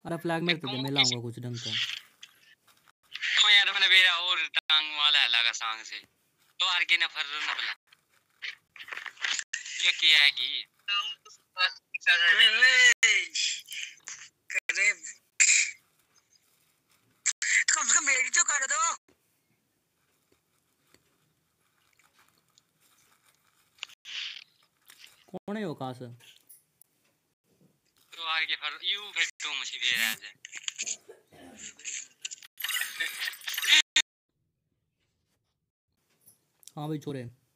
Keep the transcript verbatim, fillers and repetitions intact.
अरे फ्लैग मेरे तो मैं लाऊंगा कुछ ढंग का। तो यार मैंने मेरा और टांग वाला लगा सांग से तो आर के ना फर ना बला ये क्या है कि करे तो कम से कम मेरी तो कर दो। कौन है वो कहाँ से? तो आर के फर यू फिर तो मुझे भी आ जाए। हाँ भाई छोरे